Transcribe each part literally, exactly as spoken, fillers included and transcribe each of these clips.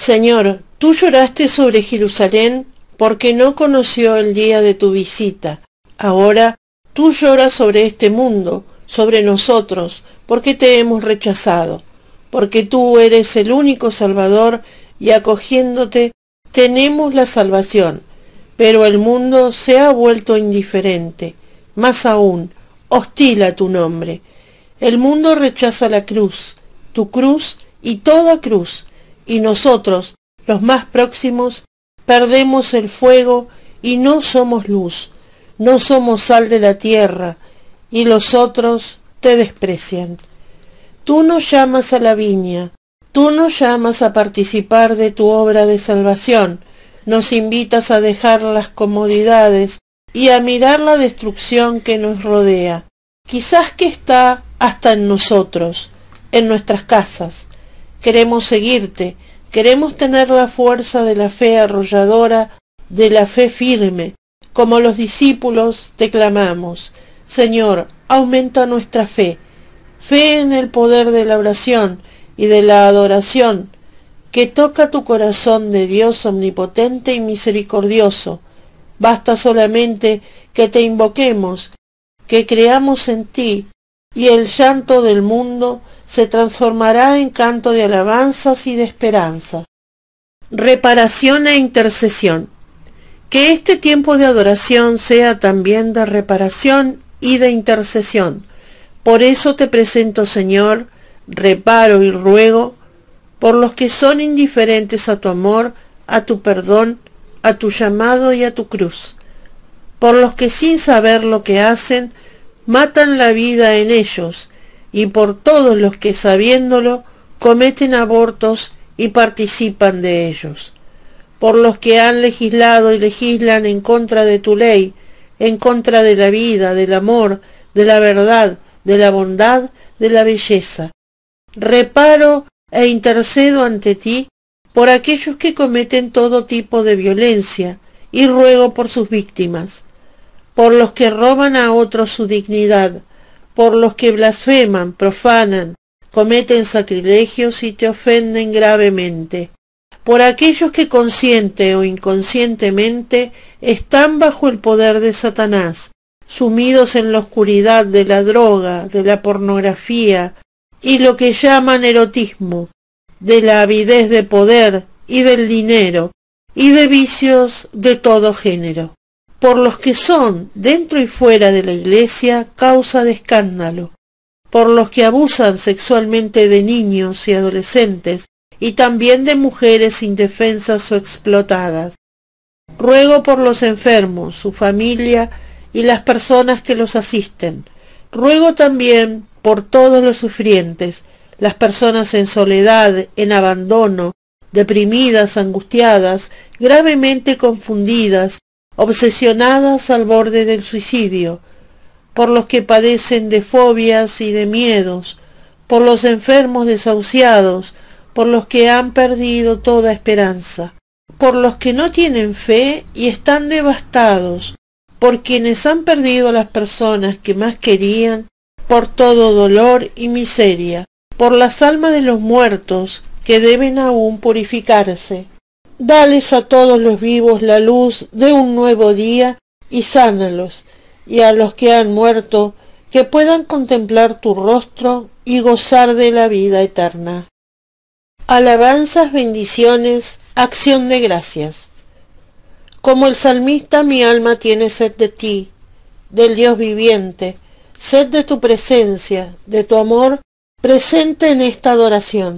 Señor, tú lloraste sobre Jerusalén porque no conoció el día de tu visita. Ahora tú lloras sobre este mundo, sobre nosotros, porque te hemos rechazado, porque tú eres el único Salvador y acogiéndote tenemos la salvación. Pero el mundo se ha vuelto indiferente, más aún, hostil a tu nombre. El mundo rechaza la cruz, tu cruz y toda cruz, y nosotros, los más próximos, perdemos el fuego y no somos luz, no somos sal de la tierra, y los otros te desprecian. Tú nos llamas a la viña, tú nos llamas a participar de tu obra de salvación, nos invitas a dejar las comodidades y a mirar la destrucción que nos rodea, quizás que está hasta en nosotros, en nuestras casas. Queremos seguirte, queremos tener la fuerza de la fe arrolladora, de la fe firme. Como los discípulos te clamamos, Señor, aumenta nuestra fe, fe en el poder de la oración y de la adoración, que toca tu corazón de Dios omnipotente y misericordioso. Basta solamente que te invoquemos, que creamos en ti, y el llanto del mundo se transformará en canto de alabanzas y de esperanza. Reparación e intercesión. Que este tiempo de adoración sea también de reparación y de intercesión. Por eso te presento, Señor, reparo y ruego por los que son indiferentes a tu amor, a tu perdón, a tu llamado y a tu cruz, por los que sin saber lo que hacen, matan la vida en ellos, y por todos los que sabiéndolo, cometen abortos y participan de ellos, por los que han legislado y legislan en contra de tu ley, en contra de la vida, del amor, de la verdad, de la bondad, de la belleza. Reparo e intercedo ante ti por aquellos que cometen todo tipo de violencia, y ruego por sus víctimas, por los que roban a otros su dignidad, por los que blasfeman, profanan, cometen sacrilegios y te ofenden gravemente, por aquellos que consciente o inconscientemente están bajo el poder de Satanás, sumidos en la oscuridad de la droga, de la pornografía y lo que llaman erotismo, de la avidez de poder y del dinero, y de vicios de todo género, por los que son, dentro y fuera de la iglesia, causa de escándalo, por los que abusan sexualmente de niños y adolescentes, y también de mujeres indefensas o explotadas. Ruego por los enfermos, su familia y las personas que los asisten. Ruego también por todos los sufrientes, las personas en soledad, en abandono, deprimidas, angustiadas, gravemente confundidas, obsesionadas al borde del suicidio, por los que padecen de fobias y de miedos, por los enfermos desahuciados, por los que han perdido toda esperanza, por los que no tienen fe y están devastados, por quienes han perdido a las personas que más querían, por todo dolor y miseria, por las almas de los muertos que deben aún purificarse. Dales a todos los vivos la luz de un nuevo día y sánalos, y a los que han muerto que puedan contemplar tu rostro y gozar de la vida eterna. Alabanzas, bendiciones, acción de gracias. Como el salmista, mi alma tiene sed de ti, del Dios viviente, sed de tu presencia, de tu amor, presente en esta adoración.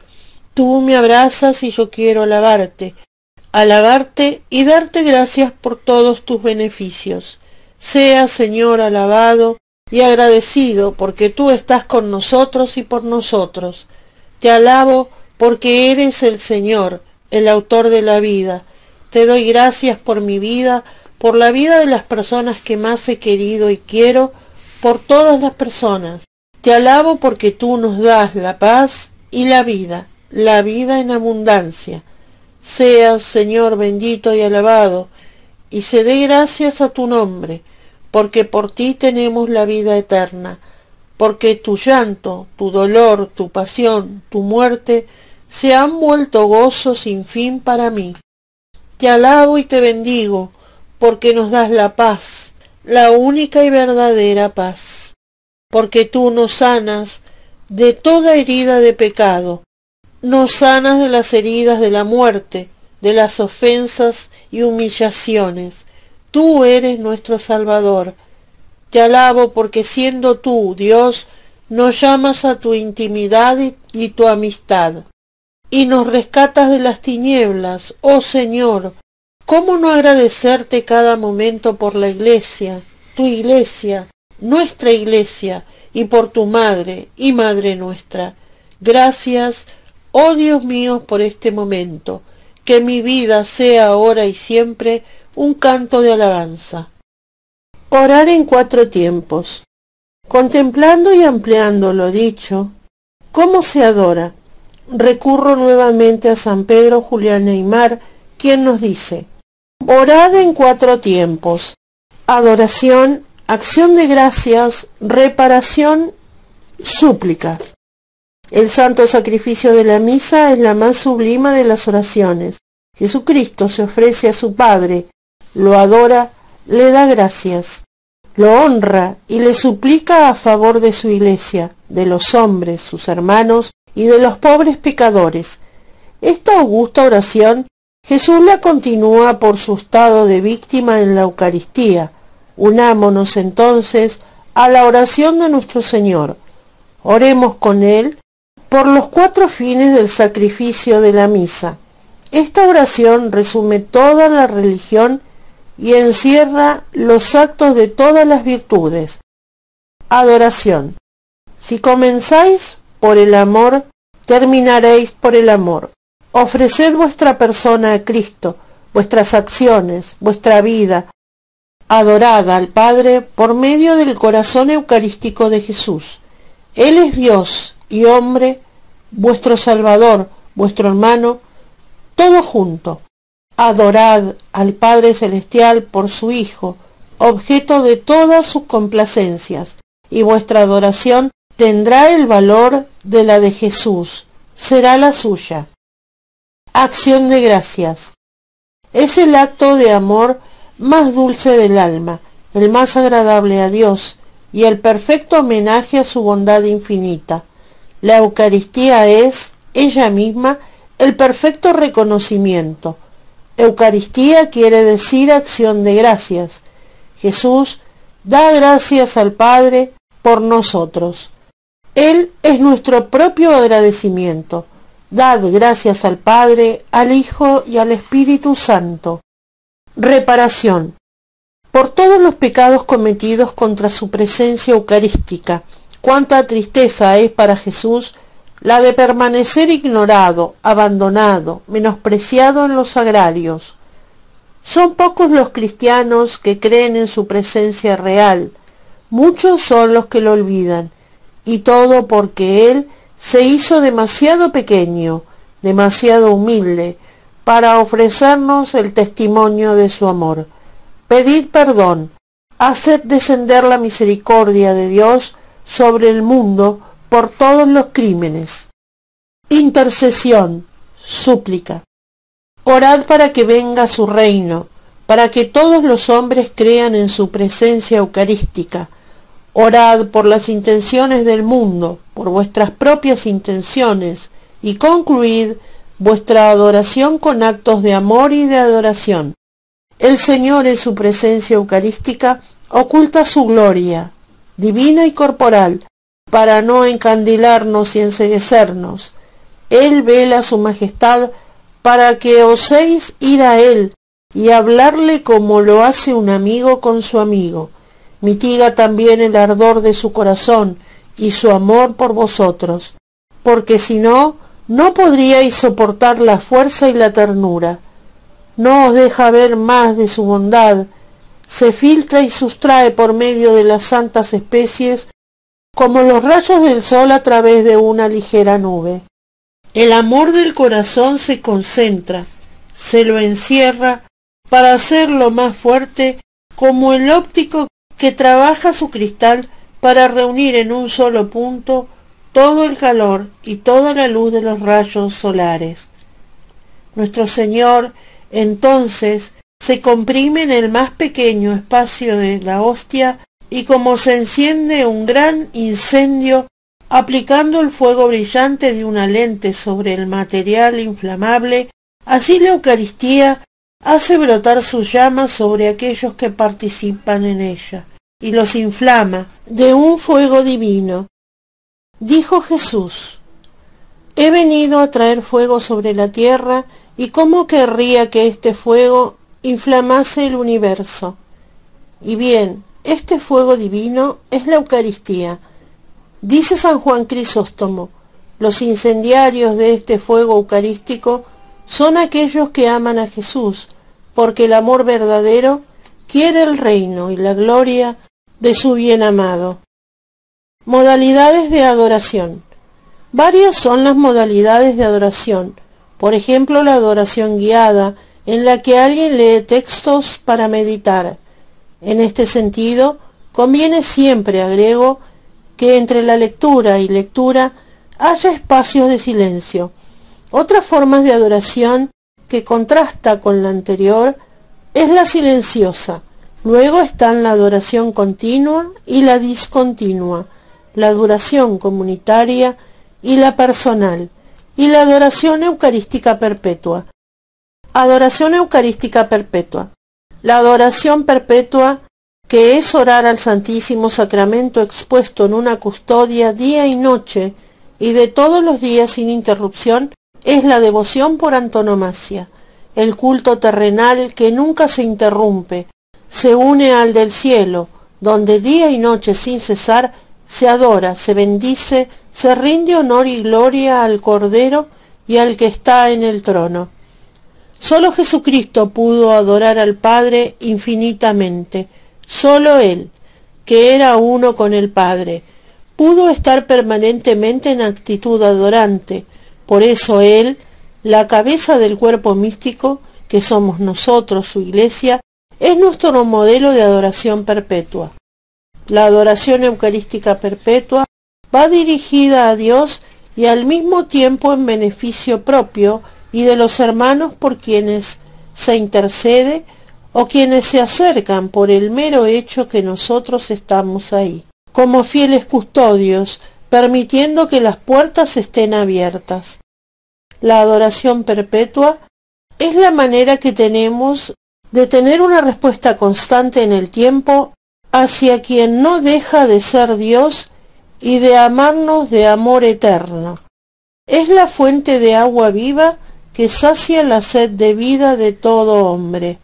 Tú me abrazas y yo quiero alabarte, alabarte y darte gracias por todos tus beneficios. Sea, Señor, alabado y agradecido porque tú estás con nosotros y por nosotros. Te alabo porque eres el Señor, el autor de la vida. Te doy gracias por mi vida, por la vida de las personas que más he querido y quiero, por todas las personas. Te alabo porque tú nos das la paz y la vida, la vida en abundancia. Seas, Señor, bendito y alabado, y se dé gracias a tu nombre, porque por ti tenemos la vida eterna, porque tu llanto, tu dolor, tu pasión, tu muerte se han vuelto gozo sin fin para mí. Te alabo y te bendigo, porque nos das la paz, la única y verdadera paz, porque tú nos sanas de toda herida de pecado, nos sanas de las heridas de la muerte, de las ofensas y humillaciones. Tú eres nuestro Salvador. Te alabo porque siendo tú, Dios, nos llamas a tu intimidad y, y tu amistad, y nos rescatas de las tinieblas. Oh Señor, ¿cómo no agradecerte cada momento por la Iglesia, tu Iglesia, nuestra Iglesia, y por tu Madre y Madre nuestra? Gracias, oh Dios mío, por este momento. Que mi vida sea ahora y siempre un canto de alabanza. Orar en cuatro tiempos. Contemplando y ampliando lo dicho, ¿cómo se adora? Recurro nuevamente a San Pedro Julián Neymar, quien nos dice: orad en cuatro tiempos: adoración, acción de gracias, reparación, súplicas. El santo sacrificio de la misa es la más sublime de las oraciones. Jesucristo se ofrece a su Padre, lo adora, le da gracias, lo honra y le suplica a favor de su Iglesia, de los hombres, sus hermanos, y de los pobres pecadores. Esta augusta oración Jesús la continúa por su estado de víctima en la Eucaristía. Unámonos entonces a la oración de nuestro Señor. Oremos con Él por los cuatro fines del sacrificio de la misa. Esta oración resume toda la religión y encierra los actos de todas las virtudes. Adoración. Si comenzáis por el amor, terminaréis por el amor. Ofreced vuestra persona a Cristo, vuestras acciones, vuestra vida. Adorad al Padre por medio del corazón eucarístico de Jesús. Él es Dios y hombre, vuestro Salvador, vuestro hermano, todo junto. Adorad al Padre Celestial por su Hijo, objeto de todas sus complacencias, y vuestra adoración tendrá el valor de la de Jesús, será la suya. Acción de gracias. Es el acto de amor más dulce del alma, el más agradable a Dios, y el perfecto homenaje a su bondad infinita. La Eucaristía es, ella misma, el perfecto reconocimiento. Eucaristía quiere decir acción de gracias. Jesús da gracias al Padre por nosotros. Él es nuestro propio agradecimiento. Dad gracias al Padre, al Hijo y al Espíritu Santo. Reparación. Por todos los pecados cometidos contra su presencia eucarística, cuánta tristeza es para Jesús la de permanecer ignorado, abandonado, menospreciado en los sagrarios. Son pocos los cristianos que creen en su presencia real, muchos son los que lo olvidan, y todo porque Él se hizo demasiado pequeño, demasiado humilde, para ofrecernos el testimonio de su amor. Pedid perdón, haced descender la misericordia de Dios sobre el mundo por todos los crímenes. Intercesión, súplica. Orad para que venga su reino, para que todos los hombres crean en su presencia eucarística. Orad por las intenciones del mundo, por vuestras propias intenciones, y concluid vuestra adoración con actos de amor y de adoración. El Señor en su presencia eucarística oculta su gloria, divina y corporal, para no encandilarnos y enceguecernos. Él vela su majestad para que oséis ir a Él y hablarle como lo hace un amigo con su amigo. Mitiga también el ardor de su corazón y su amor por vosotros, porque si no, no podríais soportar la fuerza y la ternura. No os deja ver más de su bondad, se filtra y sustrae por medio de las santas especies como los rayos del sol a través de una ligera nube. El amor del corazón se concentra, se lo encierra para hacerlo más fuerte, como el óptico que trabaja su cristal para reunir en un solo punto todo el calor y toda la luz de los rayos solares. Nuestro Señor, entonces, se comprime en el más pequeño espacio de la hostia y como se enciende un gran incendio aplicando el fuego brillante de una lente sobre el material inflamable, así la Eucaristía hace brotar sus llamas sobre aquellos que participan en ella y los inflama de un fuego divino. Dijo Jesús: he venido a traer fuego sobre la tierra, y cómo querría que este fuego inflamase el universo. Y bien, este fuego divino es la Eucaristía. Dice San Juan Crisóstomo: los incendiarios de este fuego eucarístico son aquellos que aman a Jesús, porque el amor verdadero quiere el reino y la gloria de su bien amado. Modalidades de adoración. Varias son las modalidades de adoración. Por ejemplo, la adoración guiada, en la que alguien lee textos para meditar. En este sentido, conviene siempre, agrego, que entre la lectura y lectura haya espacios de silencio. Otras formas de adoración que contrasta con la anterior es la silenciosa. Luego están la adoración continua y la discontinua, la adoración comunitaria y la personal, y la adoración eucarística perpetua. Adoración eucarística perpetua. La adoración perpetua, que es orar al Santísimo Sacramento expuesto en una custodia día y noche y de todos los días sin interrupción, es la devoción por antonomasia. El culto terrenal que nunca se interrumpe se une al del cielo, donde día y noche sin cesar se adora, se bendice, se rinde honor y gloria al Cordero y al que está en el trono. Solo Jesucristo pudo adorar al Padre infinitamente. Solo Él, que era uno con el Padre, pudo estar permanentemente en actitud adorante. Por eso Él, la cabeza del cuerpo místico, que somos nosotros, su Iglesia, es nuestro modelo de adoración perpetua. La adoración eucarística perpetua va dirigida a Dios y al mismo tiempo en beneficio propio y de los hermanos por quienes se intercede o quienes se acercan por el mero hecho que nosotros estamos ahí, como fieles custodios, permitiendo que las puertas estén abiertas. La adoración perpetua es la manera que tenemos de tener una respuesta constante en el tiempo hacia quien no deja de ser Dios y de amarnos de amor eterno. Es la fuente de agua viva que sacia la sed de vida de todo hombre.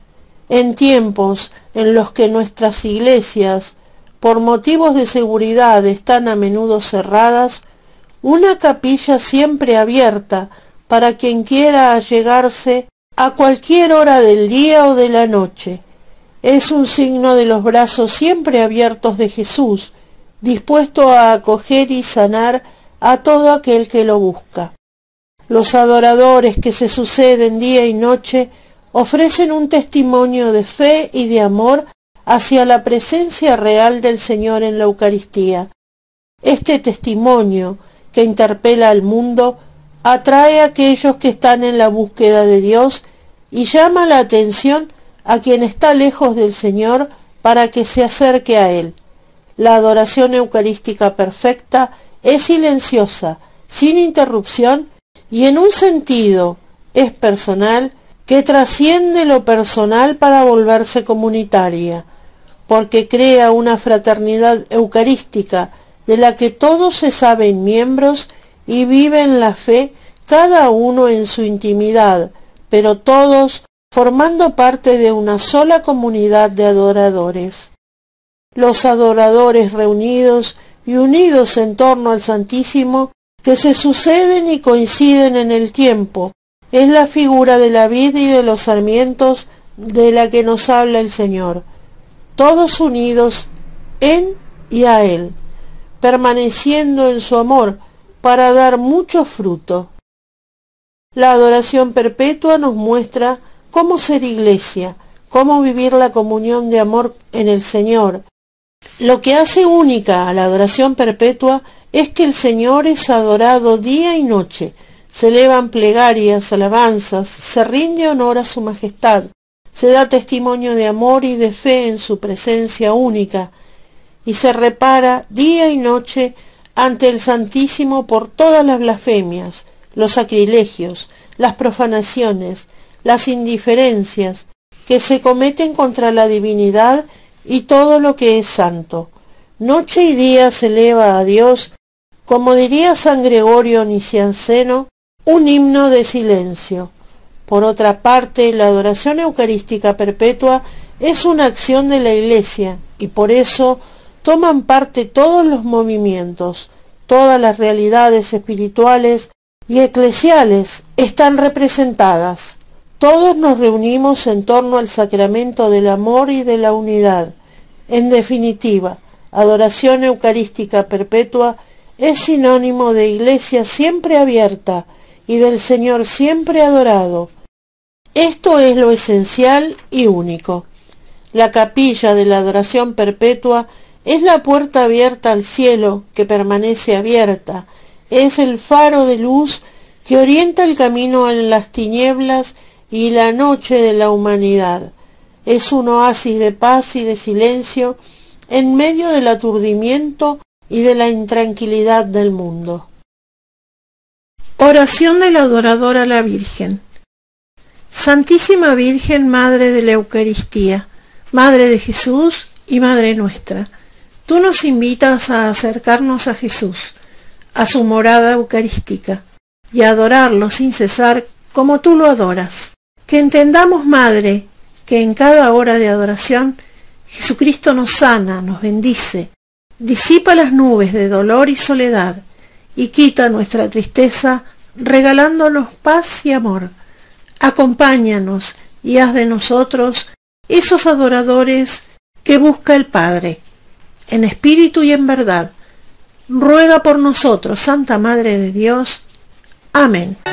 En tiempos en los que nuestras iglesias, por motivos de seguridad, están a menudo cerradas, una capilla siempre abierta para quien quiera allegarse a cualquier hora del día o de la noche. Es un signo de los brazos siempre abiertos de Jesús, dispuesto a acoger y sanar a todo aquel que lo busca. Los adoradores que se suceden día y noche ofrecen un testimonio de fe y de amor hacia la presencia real del Señor en la Eucaristía. Este testimonio, que interpela al mundo, atrae a aquellos que están en la búsqueda de Dios y llama la atención a quien está lejos del Señor para que se acerque a Él. La adoración eucarística perfecta es silenciosa, sin interrupción, y en un sentido es personal, que trasciende lo personal para volverse comunitaria, porque crea una fraternidad eucarística de la que todos se saben miembros y viven la fe, cada uno en su intimidad, pero todos formando parte de una sola comunidad de adoradores. Los adoradores reunidos y unidos en torno al Santísimo, que se suceden y coinciden en el tiempo, es la figura de la vid y de los sarmientos de la que nos habla el Señor, todos unidos en y a Él, permaneciendo en su amor para dar mucho fruto. La adoración perpetua nos muestra cómo ser iglesia, cómo vivir la comunión de amor en el Señor. Lo que hace única a la adoración perpetua es que el Señor es adorado día y noche. Se elevan plegarias, alabanzas, se rinde honor a su majestad, se da testimonio de amor y de fe en su presencia única, y se repara día y noche ante el Santísimo por todas las blasfemias, los sacrilegios, las profanaciones, las indiferencias que se cometen contra la divinidad y todo lo que es santo. Noche y día se eleva a Dios, como diría San Gregorio Nicianceno, un himno de silencio. Por otra parte, la adoración eucarística perpetua es una acción de la Iglesia y por eso toman parte todos los movimientos, todas las realidades espirituales y eclesiales están representadas. Todos nos reunimos en torno al sacramento del amor y de la unidad. En definitiva, adoración eucarística perpetua es sinónimo de Iglesia siempre abierta y del Señor siempre adorado. Esto es lo esencial y único. La capilla de la adoración perpetua es la puerta abierta al cielo que permanece abierta, es el faro de luz que orienta el camino en las tinieblas y la noche de la humanidad. Es un oasis de paz y de silencio en medio del aturdimiento y de la intranquilidad del mundo. Oración del adorador a la Virgen. Santísima Virgen, Madre de la Eucaristía, Madre de Jesús y Madre nuestra, tú nos invitas a acercarnos a Jesús, a su morada eucarística, y a adorarlo sin cesar como tú lo adoras. Que entendamos, Madre, que en cada hora de adoración Jesucristo nos sana, nos bendice, disipa las nubes de dolor y soledad, y quita nuestra tristeza regalándonos paz y amor. Acompáñanos y haz de nosotros esos adoradores que busca el Padre. En espíritu y en verdad, ruega por nosotros, Santa Madre de Dios. Amén.